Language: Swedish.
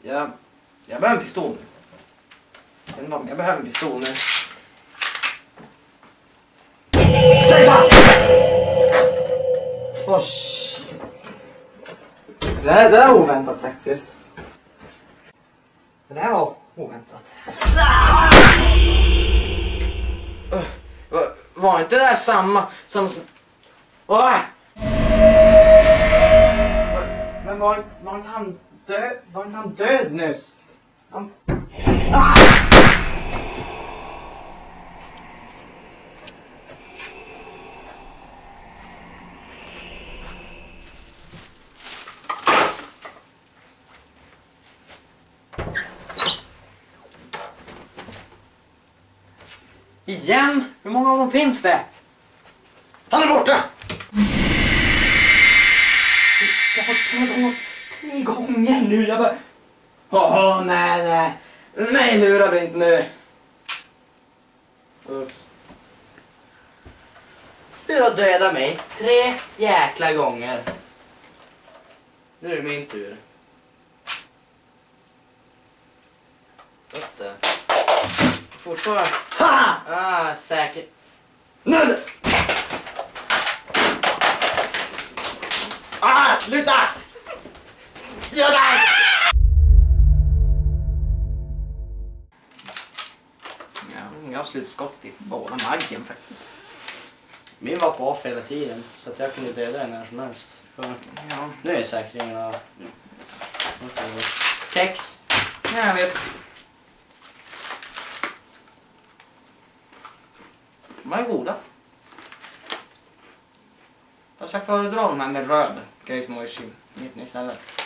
Jag behöver en pistol nu. Jag behöver en pistol nu. Det här är oväntat faktiskt. Det här var oväntat. Var inte det där samma som... Men var inte han död? Var inte han död nyss? Igen? Hur många av dem finns det? Han är borta! Jag har 3 gånger nu. Jag bara... nej. Nej, lurar du inte nu. Ups. Du har dödat mig 3 jäkla gånger. Nu är det min tur. Upp det. Fortfarande. Ha! Säkert. Nu! Sluta! Gör det! Jag har slutskott i båda maggen faktiskt. Min var på off hela tiden så att jag kunde döda den när som helst. Ja. Nu är säkringen av... Kex. Ja, visst. De är goda. Fast jag föredrar de här med röd grejsmojsi istället.